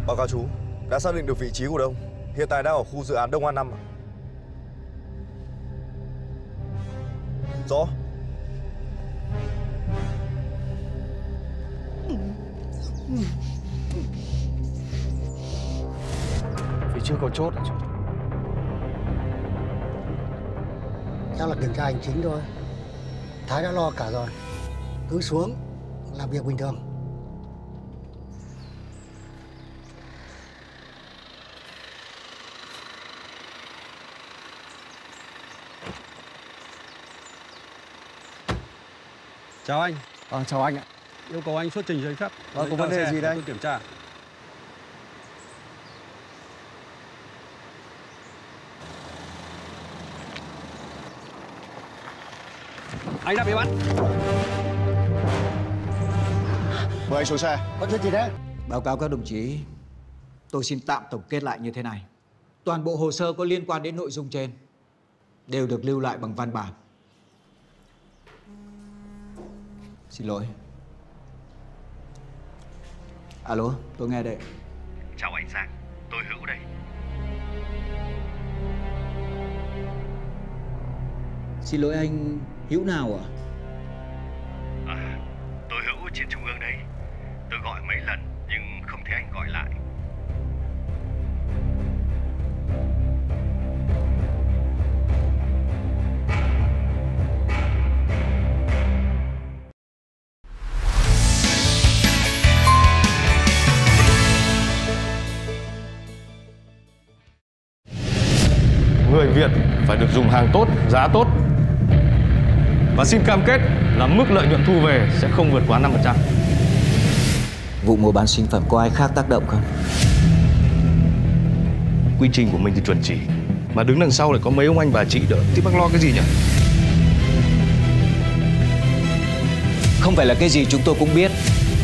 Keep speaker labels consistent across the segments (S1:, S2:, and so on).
S1: Báo cáo chú, đã xác định được vị trí của Đông. Hiện tại đang ở khu dự án Đông An 5. Rõ.
S2: Phía trước có chốt chú.
S3: Chắc là kiểm tra hành chính thôi. Thái đã lo cả rồi. Cứ xuống làm việc bình thường.
S4: Chào anh.
S2: Chào anh ạ.
S4: Yêu cầu anh xuất trình giấy phép.
S2: Có vấn đề gì đây?
S4: Tôi kiểm tra. Anh đã bị bắt.
S2: Mời anh xuống xe.
S3: Có chuyện gì đấy?
S5: Báo cáo các đồng chí, tôi xin tạm tổng kết lại như thế này. Toàn bộ hồ sơ có liên quan đến nội dung trên đều được lưu lại bằng văn bản. Xin lỗi. Alo, tôi nghe đây.
S6: Chào anh Sang, tôi Hữu đây.
S5: Xin lỗi anh, Hữu nào ạ?
S6: Tôi Hữu trên Trung ương đây. Tôi gọi mấy lần nhưng không thấy anh gọi lại.
S2: Người Việt phải được dùng hàng tốt, giá tốt. Và xin cam kết là mức lợi nhuận thu về sẽ không vượt quá 5%.
S5: Vụ mua bán sinh phẩm có ai khác tác động không?
S2: Quy trình của mình thì chuẩn chỉ, mà đứng đằng sau lại có mấy ông anh bà chị đỡ, thì bác lo cái gì nhỉ?
S5: Không phải là cái gì chúng tôi cũng biết.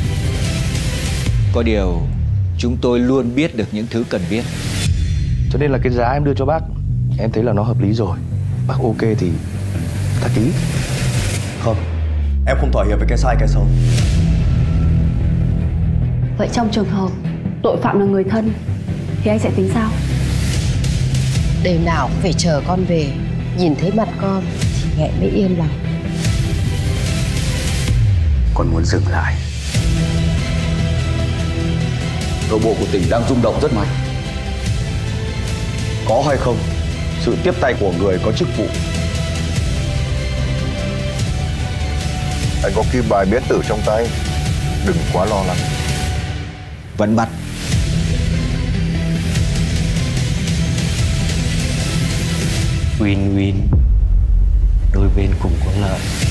S5: Có điều chúng tôi luôn biết được những thứ cần biết.
S2: Cho nên là cái giá em đưa cho bác, em thấy là nó hợp lý rồi. Bác ok thì ta ký.
S1: Không, em không thỏa hiệp với cái sai cái xấu.
S7: Vậy trong trường hợp tội phạm là người thân thì anh sẽ tính sao?
S8: Đêm nào cũng phải chờ con về, nhìn thấy mặt con thì mẹ mới yên lòng.
S5: Con muốn dừng lại. Nội bộ của tỉnh đang rung động rất mạnh.
S1: Có hay không, sự tiếp tay của người có chức vụ.
S9: Anh có kim bài biến tử trong tay, đừng quá lo lắng.
S5: Vẫn bắt.
S6: Win-win, đôi bên cùng có lợi.